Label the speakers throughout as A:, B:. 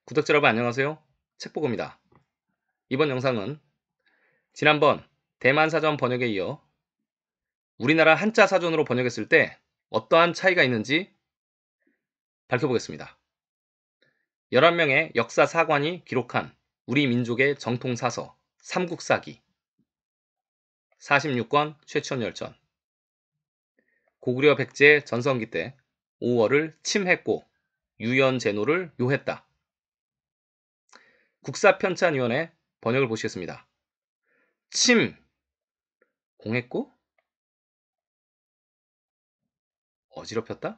A: 구독자 여러분 안녕하세요. 책보고입니다. 이번 영상은 지난번 대만 사전 번역에 이어 우리나라 한자 사전으로 번역했을 때 어떠한 차이가 있는지 밝혀보겠습니다. 11명의 역사 사관이 기록한 우리 민족의 정통사서 삼국사기 46권 최천열전 고구려 백제 전성기 때 5월을 침했고 유연제노를 요했다. 국사편찬위원회 번역을 보시겠습니다. 침 공했고 어지럽혔다?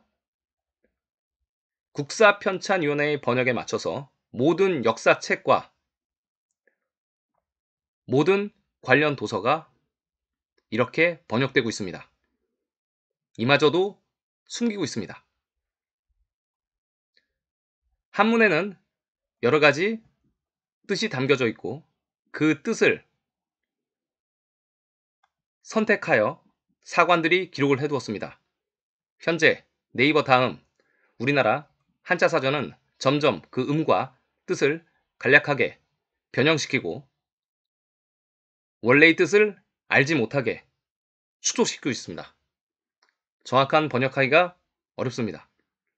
A: 국사편찬위원회의 번역에 맞춰서 모든 역사책과 모든 관련 도서가 이렇게 번역되고 있습니다. 이마저도 숨기고 있습니다. 한문에는 여러 가지 뜻이 담겨져 있고 그 뜻을 선택하여 사관들이 기록을 해두었습니다. 현재 네이버 다음 우리나라 한자 사전은 점점 그 음과 뜻을 간략하게 변형시키고 원래의 뜻을 알지 못하게 축소시키고 있습니다. 정확한 번역하기가 어렵습니다.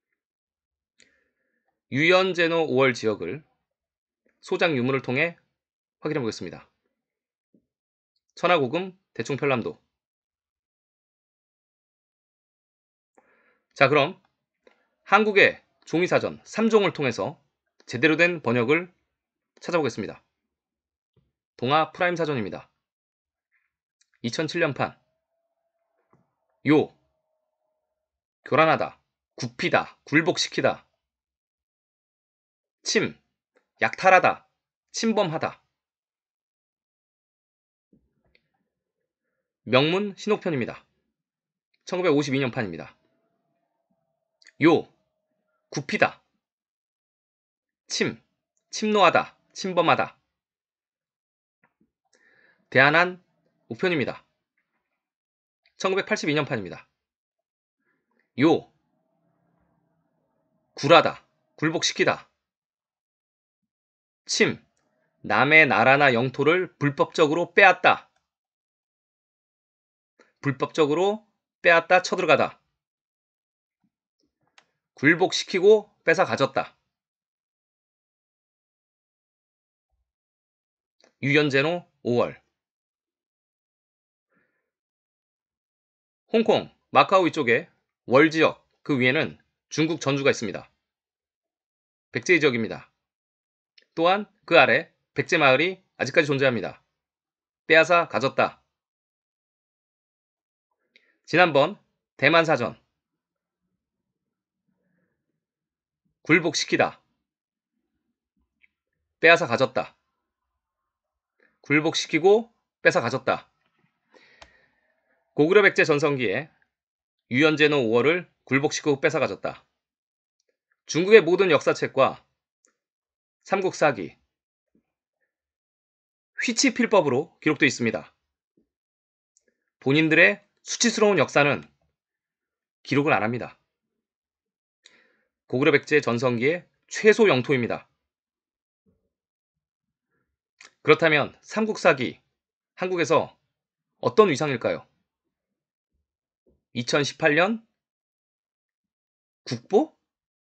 A: 유연제노 5월 지역을 소장 유물을 통해 확인해 보겠습니다. 천하고금 대충편람도. 자, 그럼 한국의 종이사전 3종을 통해서 제대로 된 번역을 찾아보겠습니다. 동아 프라임 사전입니다. 2007년판. 요, 교란하다, 굽히다, 굴복시키다. 침, 약탈하다, 침범하다. 명문 신옥편입니다. 1952년판입니다. 요, 굽히다, 침노하다, 침범하다. 대한한 우편입니다. 1982년판입니다. 요, 굴하다, 굴복시키다. 남의 나라나 영토를 불법적으로 빼앗다. 불법적으로 빼앗다, 쳐들어가다. 굴복시키고 뺏어 가졌다. 유연제노 5월. 홍콩, 마카오 위쪽에 월지역, 그 위에는 중국 전주가 있습니다. 백제의 지역입니다. 또한 그 아래 백제마을이 아직까지 존재합니다. 빼앗아 가졌다. 지난번 대만사전. 굴복시키다. 빼앗아 가졌다. 굴복시키고 뺏어 가졌다. 고구려 백제 전성기에 유연제노 5월을 굴복시키고 뺏어 가졌다. 중국의 모든 역사책과 삼국사기, 휘치필법으로 기록되어 있습니다. 본인들의 수치스러운 역사는 기록을 안 합니다. 고구려 백제 전성기의 최소 영토입니다. 그렇다면 삼국사기, 한국에서 어떤 위상일까요? 2018년 국보?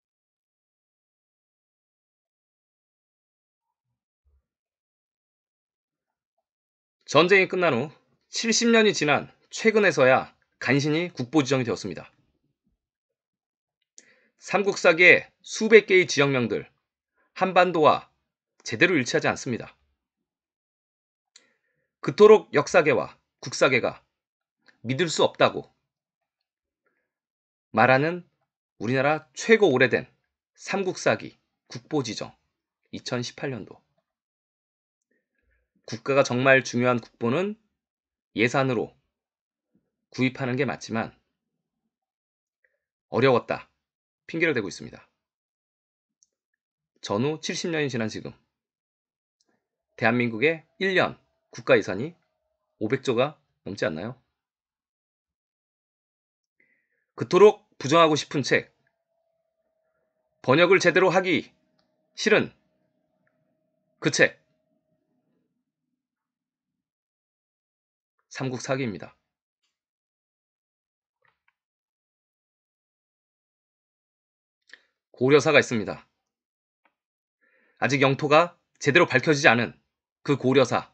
A: 전쟁이 끝난 후 70년이 지난 최근에서야 간신히 국보 지정이 되었습니다. 삼국사기의 수백 개의 지역명들, 한반도와 제대로 일치하지 않습니다. 그토록 역사계와 국사계가 믿을 수 없다고 말하는 우리나라 최고 오래된 삼국사기 국보 지정 2018년도. 국가가 정말 중요한 국보는 예산으로 구입하는 게 맞지만 어려웠다 핑계를 대고 있습니다. 전후 70년이 지난 지금 대한민국의 1년 국가 예산이 500조가 넘지 않나요? 그토록 부정하고 싶은 책, 번역을 제대로 하기 싫은 그 책 삼국 사기입니다. 고려사가 있습니다. 아직 영토가 제대로 밝혀지지 않은 그 고려사.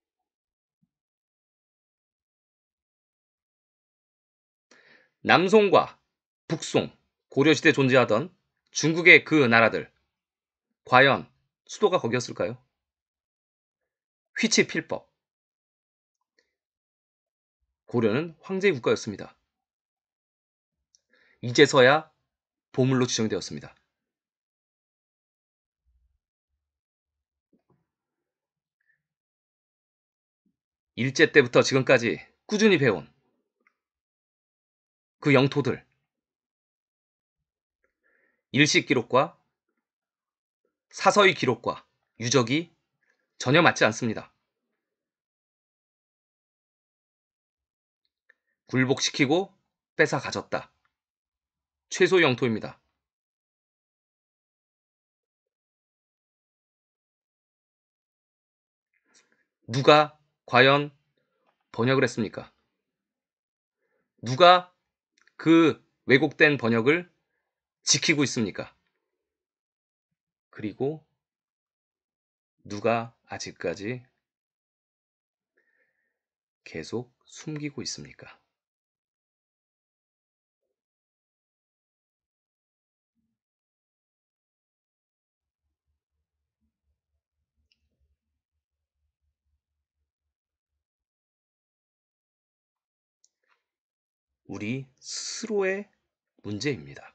A: 남송과 북송, 고려시대 존재하던 중국의 그 나라들. 과연 수도가 거기였을까요? 휘치 필법. 고려는 황제의 국가였습니다. 이제서야 보물로 지정되었습니다. 일제 때부터 지금까지 꾸준히 배운 그 영토들, 일식 기록과 사서의 기록과 유적이 전혀 맞지 않습니다. 굴복시키고 뺏어 가졌다. 최소 영토입니다. 누가 과연 번역을 했습니까? 누가 그 왜곡된 번역을 지키고 있습니까? 그리고 누가 아직까지 계속 숨기고 있습니까? 우리 스스로의 문제입니다.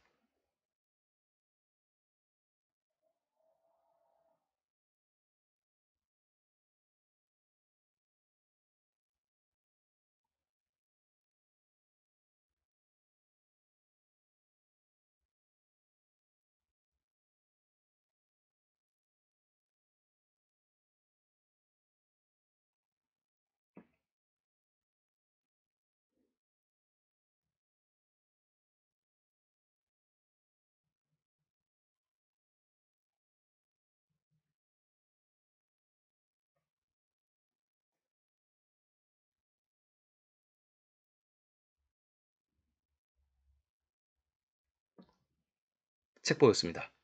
A: 책보였습니다.